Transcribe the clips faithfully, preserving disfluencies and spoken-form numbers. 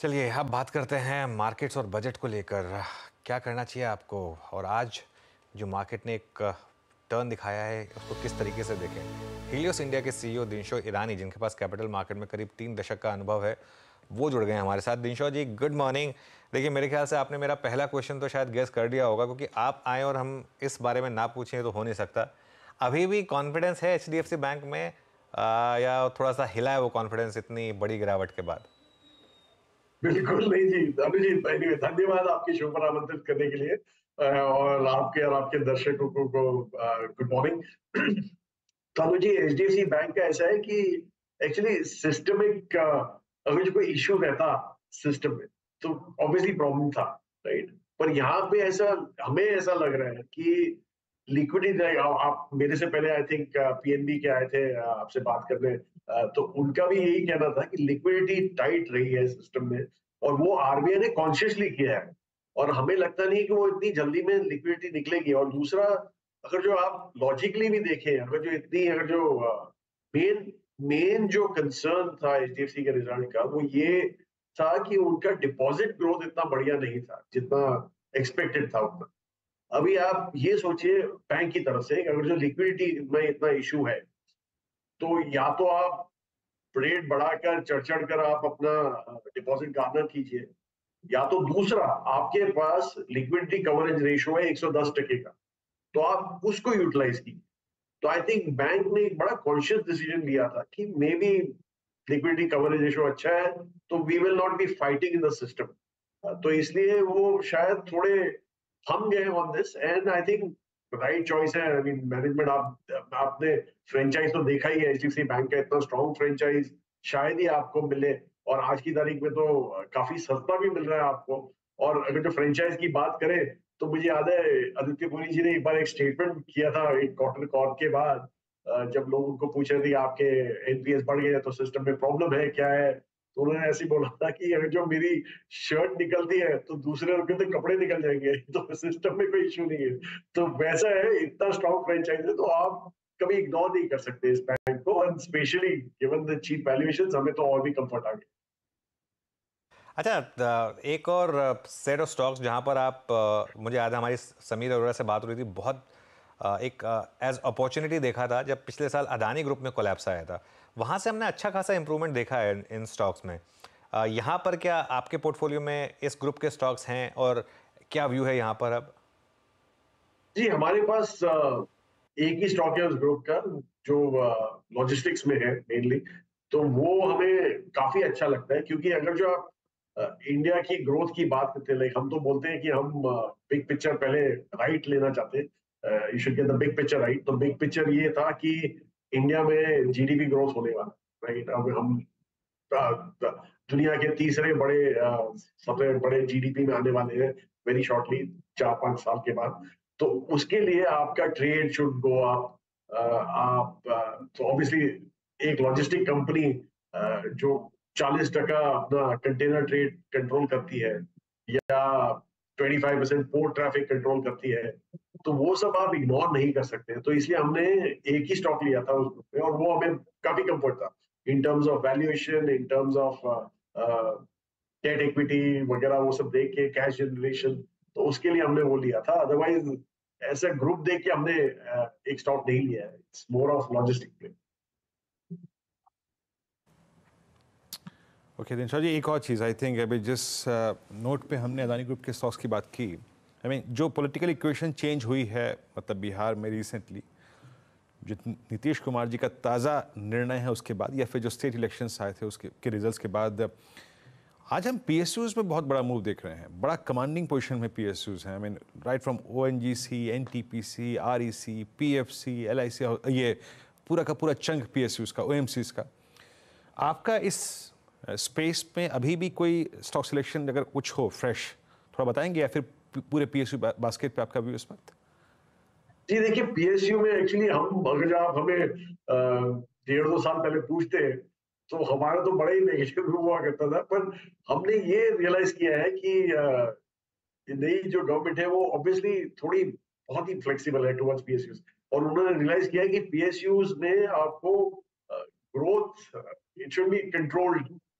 चलिए अब बात करते हैं मार्केट्स और बजट को लेकर। क्या करना चाहिए आपको, और आज जो मार्केट ने एक टर्न दिखाया है उसको किस तरीके से देखें। हीलियोस इंडिया के सीईओ दिनशो ईरानी, जिनके पास कैपिटल मार्केट में करीब तीन दशक का अनुभव है, वो जुड़ गए हैं हमारे साथ। Dinshaw ji, good morning. देखिए, मेरे ख्याल से आपने मेरा पहला क्वेश्चन तो शायद गेस कर दिया होगा, क्योंकि आप आए और हम इस बारे में ना पूछें तो हो नहीं सकता। अभी भी कॉन्फिडेंस है H D F C bank में, आ, या थोड़ा सा हिला है वो कॉन्फिडेंस इतनी बड़ी गिरावट के बाद? बिल्कुल नहीं जी, अभिजीत भाई, नहीं, धन्यवाद आपके शो पर आमंत्रित करने के लिए। अ, और आपके और आपके दर्शकों को, को good morning. Tanu ji, HDFC bank का ऐसा है कि एक्चुअली सिस्टमिक अगर जो कोई इश्यू रहता सिस्टम में तो ऑब्वियसली प्रॉब्लम था, राइट। पर यहाँ पे ऐसा हमें ऐसा लग रहा है कि लिक्विडिटी, आप मेरे से पहले आई थिंक पीएनबी के आए थे अ, आपसे बात करने, अ, तो उनका भी यही कहना था कि लिक्विडिटी टाइट रही है सिस्टम में, और वो आरबीआई ने कॉन्शियसली किया है। और हमें लगता नहीं कि वो इतनी जल्दी में लिक्विडिटी निकलेगी। और दूसरा, अगर जो आप लॉजिकली भी देखें, अगर जो इतनी अगर जो मेन मेन जो कंसर्न था एचडीएफसी के रिजल्ट का, वो ये था कि उनका डिपॉजिट ग्रोथ इतना बढ़िया नहीं था जितना एक्सपेक्टेड था उतना। अभी आप ये सोचिए बैंक की तरफ से, अगर जो लिक्विडिटी में इतना इशू है, तो या तो आप रेट बढ़ाकर चढ़ चढ़ कर आप अपना डिपॉजिट गार्नर कीजिए, या तो दूसरा, आपके पास लिक्विडिटी कवरेज रेशियो है एक सौ दस टके का, तो आप उसको यूटिलाइज कीजिए। तो आई थिंक बैंक ने एक बड़ा कॉन्शियस डिसीजन लिया था कि maybe liquidity coverage ratio अच्छा है, तो we will not be fighting in the system. तो इसलिए वो शायद थोड़े हम गए on this, and I think right choice है। आई मीन मैनेजमेंट, आप आपने फ्रेंचाइज तो देखा ही है, एचडीएफसी बैंक का इतना स्ट्रॉन्ग फ्रेंचाइज शायद ही आपको मिले, और आज की तारीख में तो काफी सस्ता भी मिल रहा है आपको। और अगर जो फ्रेंचाइज की बात करें, तो मुझे याद है आदित्य पुरी जी ने एक बार एक स्टेटमेंट किया था एक क्वार्टर कॉल के बाद, अ, जब लोग उनको पूछ रहे थे आपके एनपीएस बढ़ गए तो सिस्टम में प्रॉब्लम है क्या है, तो उन्होंने ऐसे ही बोला था कि अगर जो मेरी शर्ट निकलती है तो दूसरे के तो कपड़े निकल जाएंगे, तो सिस्टम में कोई इश्यू नहीं है। तो वैसा है, इतना स्ट्रॉन्ग फ्रेंचाइज है, तो आप कभी इग्नोर नहीं कर सकते इस बैंक को, और specially given the cheap valuations, हमें तो और भी कंफर्ट आ गया। अच्छा, त- एक और सेट ऑफ स्टॉक्स जहां पर आप, अ, मुझे याद है हमारी समीर अरोड़ा से बात हो रही थी, बहुत अ, एक एज अपॉर्चुनिटी देखा था जब पिछले साल अदानी ग्रुप में कोलैप्स आया था। वहां से हमने अच्छा खासा इंप्रूवमेंट देखा है इन, इन स्टॉक्स में। अ, यहाँ पर क्या आपके पोर्टफोलियो में इस ग्रुप के स्टॉक्स हैं, और क्या व्यू है यहाँ पर अब? जी, हमारे पास अ, एक ही स्टॉक है उस ग्रुप का, जो लॉजिस्टिक्स में है मेनली। तो वो हमें काफी अच्छा लगता है, क्योंकि अगर जो आप अ, इंडिया की ग्रोथ की बात करते हैं, लाइक हम तो बोलते हैं कि हम बिग पिक्चर पहले राइट लेना चाहते हैं, you should get the big picture right. तो बिग पिक्चर ये था कि इंडिया में जीडीपी ग्रोथ होने वाला, राइट। अब हम अ, अ, दुनिया के तीसरे बड़े अ, सबसे बड़े जीडीपी में आने वाले हैं वेरी शॉर्टली, चार पांच साल के बाद। तो उसके लिए आपका ट्रेड शुड गो अप। आप अ, तो ऑब्वियसली एक लॉजिस्टिक कंपनी जो चालीस टका अपना कंटेनर ट्रेड कंट्रोल करती है, या twenty five percent port traffic control करती है, तो वो सब आप इग्नोर नहीं कर सकते। तो इसलिए हमने एक ही स्टॉक लिया था उस ग्रुप में, और वो हमें काफी कंफर्ट था in terms of valuation, in terms of debt equity वगैरह, वो सब देख के कैश जनरेशन। तो उसके लिए हमने वो लिया था। अदरवाइज ऐसा ग्रुप देख के हमने अ, एक स्टॉक नहीं लिया है। It's more of logistic play. Okay Dinshaw ji, एक और चीज़ आई थिंक अभी जिस नोट पे हमने अदानी ग्रुप के स्टॉक्स की बात की, आई मीन जो पॉलिटिकल इक्वेशन चेंज हुई है, मतलब बिहार में रिसेंटली जो नीतीश कुमार जी का ताज़ा निर्णय है उसके बाद, या फिर जो स्टेट इलेक्शंस आए थे उसके के रिजल्ट्स के बाद, आज हम पीएसयूज में बहुत बड़ा मूव देख रहे हैं। बड़ा कमांडिंग पोजीशन में पीएसयूज हैं। I mean right from ONGC, NTPC, REC, PFC, LIC, ये पूरा का पूरा चंक पीएसयूज का, ओएमसीज का। आपका इस स्पेस में अभी भी कोई स्टॉक सिलेक्शन अगर कुछ हो फ्रेश, थोड़ा बताएंगे, या फिर पूरे पीएसयू बास्केट पे आपका व्यू इस वक्त? जी देखिए, पीएसयू में एक्चुअली हम, अगर जो आप हमें अ, डेढ़ दो साल पहले पूछते, तो हमारा तो बड़ा ही नेगेटिव हुआ करता था। पर हमने ये रियलाइज किया है कि अ, नई जो गवर्नमेंट है वो ऑब्वियसली थोड़ी बहुत ही फ्लेक्सिबल है टुवर्ड्स पीएसयूज। और उन्होंने रियलाइज किया है कि पीएसयूज में आपको growth, it should be controlled.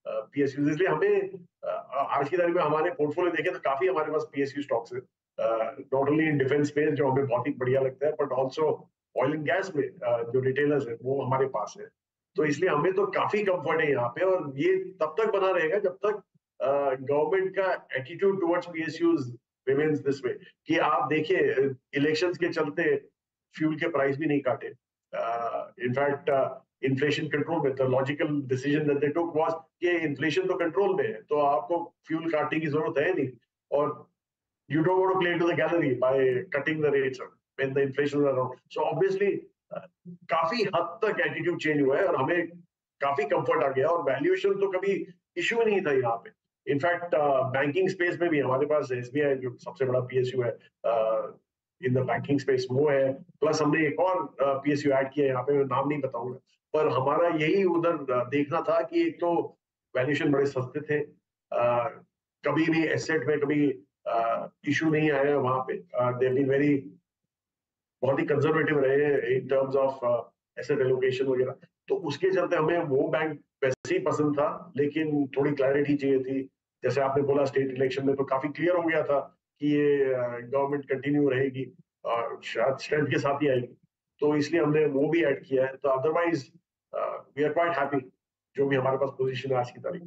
PSU, इसलिए हमें अ, आज की तारीख में हमारे पोर्टफोलियो देखें तो काफी हमारे पास पीएसयू स्टॉक्स है, not only in defence space जो हमें बहुत ही बढ़िया लगता है, but also oil and gas में uh, जो रिटेलर्स है वो हमारे पास है। तो इसलिए हमें तो काफी कंफर्ट है यहाँ पे, और ये तब तक बना रहेगा जब तक गवर्नमेंट का attitude towards PSUs remains this way, कि आप देखिए इलेक्शंस के चलते फ्यूल के प्राइस भी नहीं काटे। इनफैक्ट इन्फ्लेशन कंट्रोल में the logical decision that they took was कि इन्फ्लेशन तो कंट्रोल में है, तो आपको फ्यूल काटने की जरूरत है नहीं, और you don't want to play into the gallery by cutting the rates when the inflation is around. So obviously uh, काफी हद तक एटीट्यूड चेंज हुआ है और हमें काफी कंफर्ट आ गया, और वैल्यूएशन तो कभी इश्यू नहीं था यहाँ पे। इनफैक्ट बैंकिंग स्पेस में भी हमारे पास एसबीआई जो सबसे बड़ा पीएसयू है इन द बैंकिंग स्पेस वो है, प्लस हमने एक और पीएसयू ऐड किया है यहाँ पे, मैं नाम नहीं बताऊंगा, पर हमारा यही उधर uh, देखना था कि एक तो वैल्यूएशन बड़े सस्ते थे, uh, कभी भी एसेट में कभी इशू uh, नहीं आया वहां पे, दे बीन वेरी बहुत ही कंजर्वेटिव रहे in terms of asset allocation वगैरह। तो उसके चलते हमें वो बैंक वैसे ही पसंद था, लेकिन थोड़ी क्लैरिटी चाहिए थी। जैसे आपने बोला स्टेट इलेक्शन में तो काफी क्लियर हो गया था कि ये गवर्नमेंट uh, कंटिन्यू रहेगी और शायद स्ट्रेंथ के साथ ही आएगी, तो इसलिए हमने वो भी ऐड किया है। तो otherwise we are quite happy जो भी हमारे पास पोजीशन है आज की तारीख।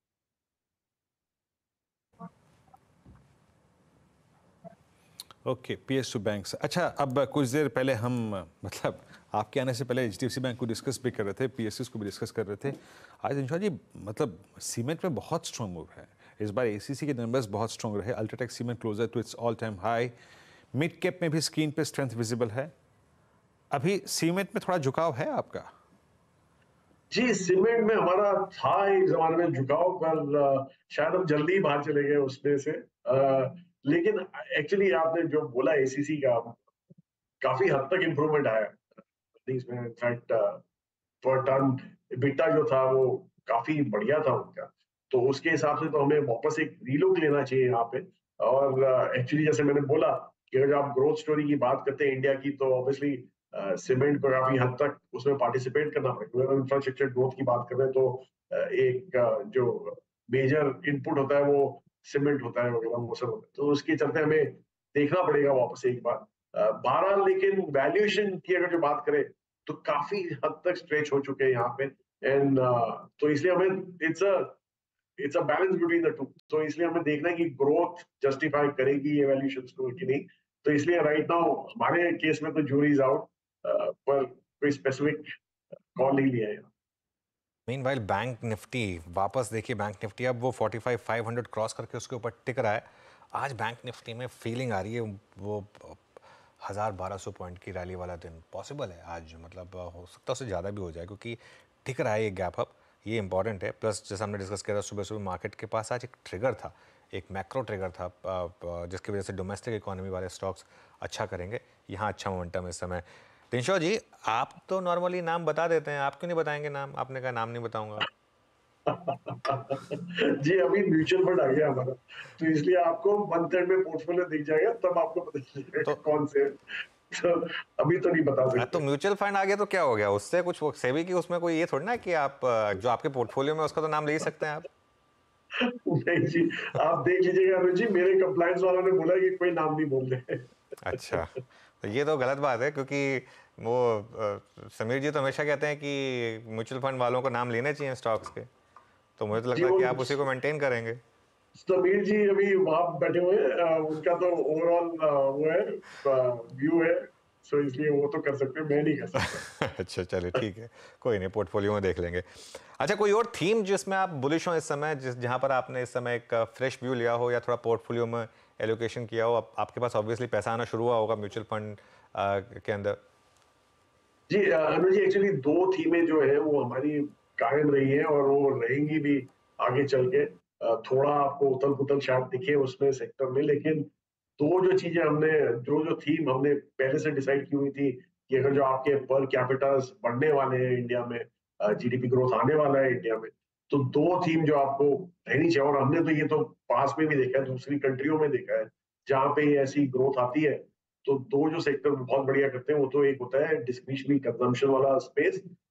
Okay, PSU banks. अच्छा, अब कुछ देर पहले हम मतलब आपके आने से पहले एचडीएफसी बैंक को डिस्कस भी कर रहे थे, पीएसयूज को भी डिस्कस कर रहे थे। आज दिनशॉ जी मतलब सीमेंट में बहुत स्ट्रॉन्ग मूव है इस बार, एसीसी के नंबर्स बहुत स्ट्रॉन्ग रहे। UltraTech cement closer to its all time high, mid cap में भी स्क्रीन पे स्ट्रेंथ विजिबल है। अभी सीमेंट में थोड़ा झुकाव है आपका? जी, सीमेंट में हमारा था एक जमाने में झुकाव, पर शायद हम जल्दी ही बाहर चले गए उसमें से। आ, लेकिन एक्चुअली आपने जो बोला एसीसी का, काफी हद तक इंप्रूवमेंट आया इसमें। इनफैक्ट पर टन बिटा जो था वो काफी बढ़िया था उनका, तो उसके हिसाब से तो हमें वापस एक रीलुक लेना चाहिए यहाँ पे। और एक्चुअली जैसे मैंने बोला कि अगर आप ग्रोथ स्टोरी की बात करते हैं इंडिया की, तो ऑब्वियसली सीमेंट को काफी हद तक उसमें पार्टिसिपेट करना पड़ेगा। इंफ्रास्ट्रक्चर ग्रोथ की बात कर रहे हैं तो uh, एक uh, जो मेजर इनपुट होता है वो सीमेंट होता है वगैरह, वो सब होता है, तो उसके चलते हमें देखना पड़ेगा वापस एक बार बारह। लेकिन वैल्यूएशन की अगर जो बात करें तो काफी हद तक स्ट्रेच हो चुके हैं यहाँ पे, एंड uh, तो इसलिए हमें it's a it's a balance between the two. तो इसलिए हमें देखना है कि ग्रोथ जस्टिफाई करेगी ये वैल्यूएशंस को कि नहीं। तो इसलिए राइट नाउ हमारे केस में तो जूरी इज आउट, पर कोई स्पेसिफिक कॉल नहीं लिया है। मीनवाइल बैंक निफ्टी वापस देखिए, बैंक निफ्टी अब वो forty five five hundred cross करके उसके ऊपर टिक रहा है। आज बैंक निफ्टी में फीलिंग आ रही है वो हज़ार बारह सौ पॉइंट की रैली वाला दिन पॉसिबल है आज, मतलब हो सकता है उससे ज़्यादा भी हो जाए, क्योंकि टिक रहा है ये गैप अप, ये इंपॉर्टेंट है। प्लस जैसे हमने डिस्कस किया था सुबह सुबह, मार्केट के पास आज एक ट्रिगर था, एक मैक्रो ट्रिगर था, जिसकी वजह से डोमेस्टिक इकोनॉमी वाले स्टॉक्स अच्छा करेंगे। यहाँ अच्छा मोमेंटम इस समय। दिनशॉ जी, आप तो नॉर्मली नाम बता देते हैं, आप क्यों नहीं बताएंगे नाम? आपने कहा नाम नहीं बताऊंगा। जी, अभी म्यूचुअल फंड आ गया हमारा, तो इसलिए आपको मंथ एंड में पोर्टफोलियो दिख जाएगा, तब आपको पता चलेगा तो, कौन से। तो अभी तो नहीं बता सकते। तो म्यूचुअल फंड आ गया तो क्या हो गया, उससे कुछ सेबी की उसमें कोई ये थोड़ी ना कि आप जो आपके पोर्टफोलियो में उसका तो नाम ले ही सकते हैं आप। नहीं जी, आप देख लीजिएगा अरुण जी, मेरे कंप्लायंस वालों ने बोला कि कोई नाम नहीं बोल रहे। अच्छा, तो ये तो गलत बात है, क्योंकि वो समीर जी तो हमेशा कहते हैं कि म्यूचुअल फंड वालों को नाम लेने चाहिए स्टॉक्स के, तो मुझे तो लगता है कि आप उसी को मेंटेन करेंगे। समीर जी अभी वहां बैठे हुए हैं, उनका तो ओवरऑल वो है व्यू है, सो इसलिए वो तो कर सकते हैं, मैं नहीं कर सकता। अच्छा चलिए ठीक है, कोई नहीं, पोर्टफोलियो में देख लेंगे। अच्छा, कोई और थीम जिसमें आप बुलिश हो इस समय, जिस जहां पर आपने इस समय एक फ्रेश व्यू लिया हो या थोड़ा पोर्टफोलियो में एलोकेशन किया हो? आप, आपके पास ऑब्वियसली पैसा आना शुरू हुआ होगा म्यूचुअल फंड के अंदर। जी अनुज जी, एक्चुअली दो थीमें जो है वो हमारी कायम रही है और वो रहेंगी भी आगे चल के। थोड़ा आपको उथल पुथल शायद दिखे उसमें सेक्टर में, लेकिन दो जो चीजें हमने जो जो थीम हमने पहले से डिसाइड की हुई थी कि अगर जो आपके पर कैपिटल्स बढ़ने वाले हैं इंडिया में, जीडीपी ग्रोथ आने वाला है इंडिया में, तो दो थीम जो आपको रहनी चाहिए। और हमने तो ये तो पास में भी देखा है, दूसरी कंट्रियों में देखा है जहाँ पे ऐसी ग्रोथ आती है, तो दो जो सेक्टर बहुत बढ़िया करते हैं वो तो एक होता है डिस्क्रिशनरी कंजम्पशन वाला स्पेस,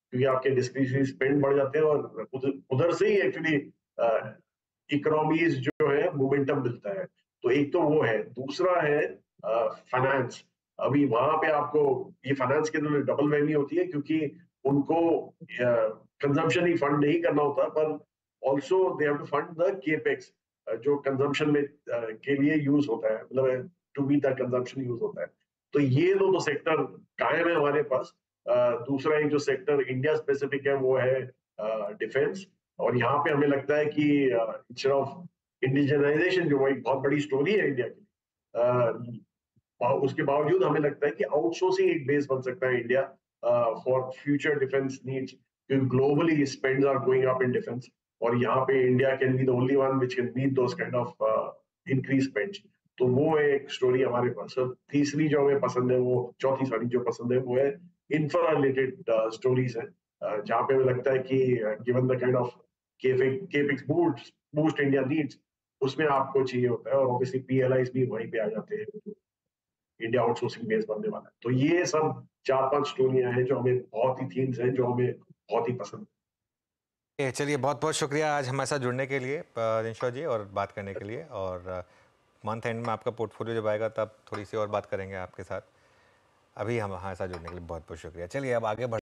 क्योंकि आपके डिस्क्रिशनरी स्पेंड बढ़ जाते हैं और उधर उधर से ही एक्चुअली इकोनॉमीज जो है मोमेंटम मिलता है। तो एक तो वो है, दूसरा है फाइनेंस। अभी वहां पे आपको ये फाइनेंस के अंदर डबल वैल्यू होती है, क्योंकि उनको कंजम्पशन ही फंड नहीं करना होता, पर also they have to fund the capex जो कंजम्पशन में uh, के लिए यूज होता है, मतलब to be the consumption use होता है। तो ये दो तो सेक्टर कायम है हमारे पास। uh, दूसरा एक जो सेक्टर इंडिया स्पेसिफिक है वो है डिफेंस uh, और यहाँ पे हमें लगता है कि इंस्टेड ऑफ इंडिजिनाइजेशन, जो वो एक बहुत बड़ी स्टोरी है इंडिया की, uh, उसके बावजूद हमें लगता है कि आउटसोर्सिंग एक बेस बन सकता है India for future defence needs, क्योंकि globally spends are going up in defence और यहाँ पे India can be the only one which can meet those kind of increase spends. तो वो है एक स्टोरी हमारे पास। अब तीसरी जो हमें पसंद है, वो चौथी सॉरी जो पसंद है वो है इंफ्रा रिलेटेड स्टोरीज है, जहाँ पे हमें लगता है कि given the kind of capex boost boost India needs, उसमें आपको चाहिए होता है, और ऑब्वियसली पीएलआईज भी वहीं पे आ जाते हैं, इंडिया आउटसोर्सिंग बेस बनने वाला है। तो ये सब चार पांच स्टोरियां हैं जो हमें बहुत ही थीम्स हैं जो हमें बहुत ही पसंद ए, चलिए बहुत बहुत शुक्रिया आज हमारे साथ जुड़ने के लिए दिनशॉ जी, और बात करने के लिए। और मंथ एंड में आपका पोर्टफोलियो जब आएगा तब थोड़ी सी और बात करेंगे आपके साथ। अभी हम हमारे साथ जुड़ने के लिए बहुत बहुत शुक्रिया। चलिए अब आगे बढ़